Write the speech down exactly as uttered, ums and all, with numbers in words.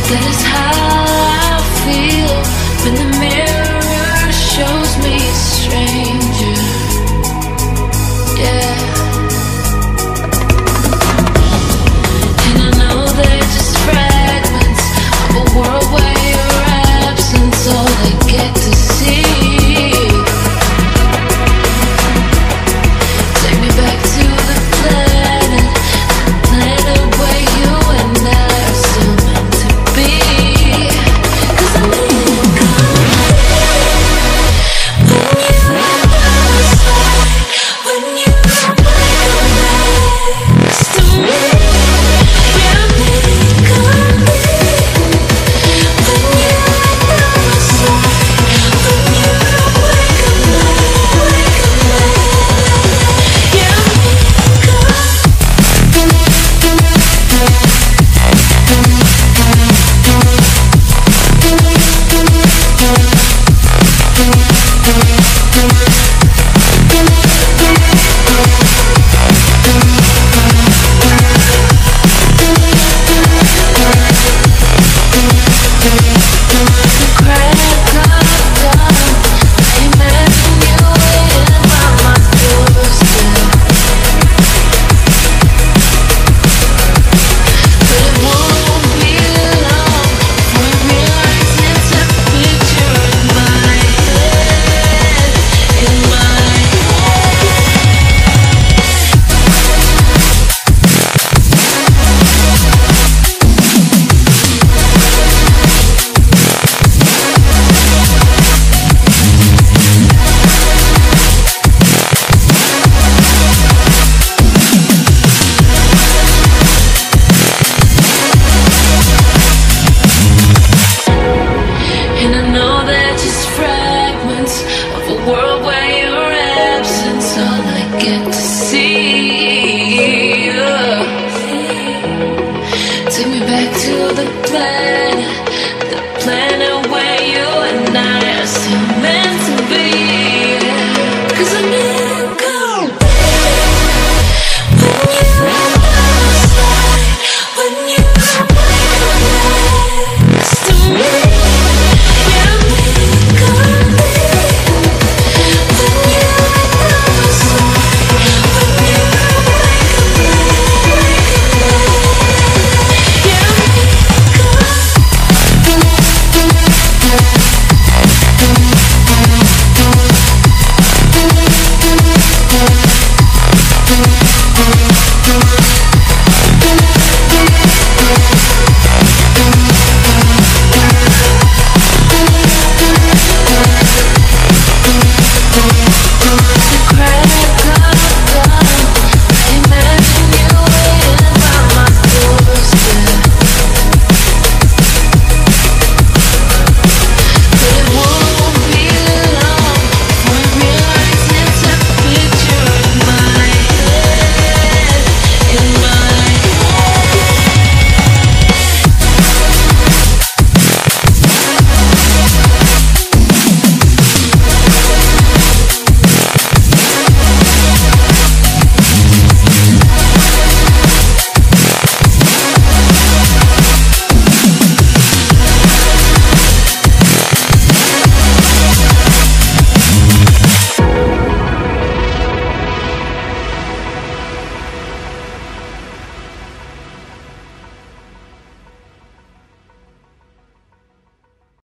That is how I feel when the mirror shows me a stranger. Yeah. And I know they're just fragments of a world where your absence all they get to see. Take me back to the planet, the planet where you and I are still meant to be. 'Cause I need when you are next to me. Yeah, make a when you are by my side, when you wake up night, wake up night. Yeah, make a And I know they're just fragments of a world where your absence all I get to see. Yeah. Take me back to the place.